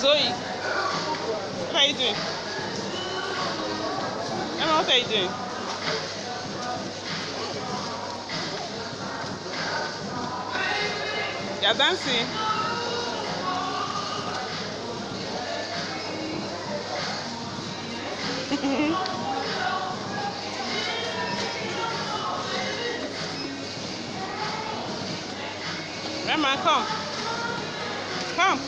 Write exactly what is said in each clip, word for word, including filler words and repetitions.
Zoe, what are you doing? Emma, what are you doing? You're dancing. Emma, come. Come.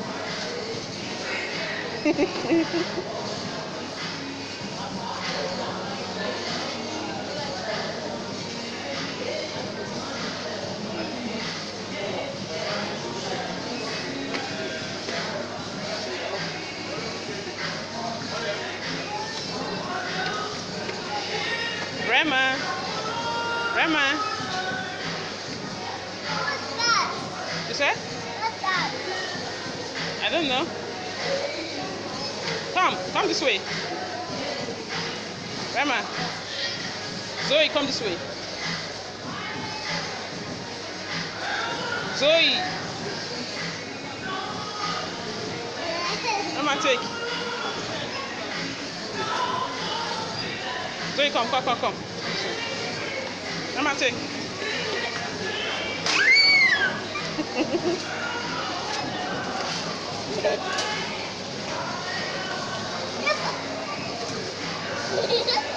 Rema. Rema. What's that? You said? What's that? I don't know. Come, come this way. Rema. Zoe, come this way. Zoe. Rema, take. Zoe, come, come, come, come. Rema, take. Yes.